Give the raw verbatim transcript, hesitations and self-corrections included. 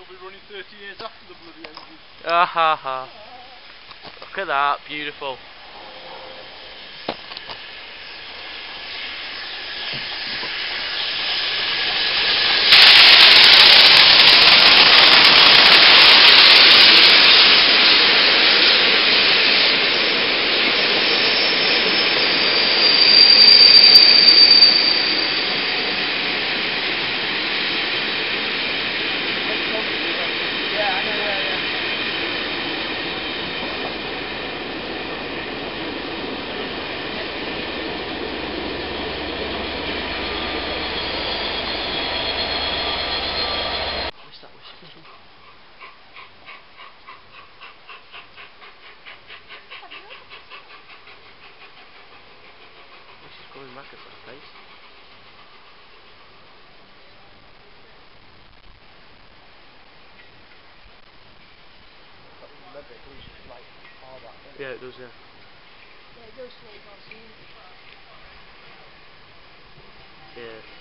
Probably running thirty years after the bloody engine. Ah ha ha. Look at that, beautiful. She's coming back at that pace. Yeah, it does, yeah. Yeah, it does, so you can't see it. Yeah.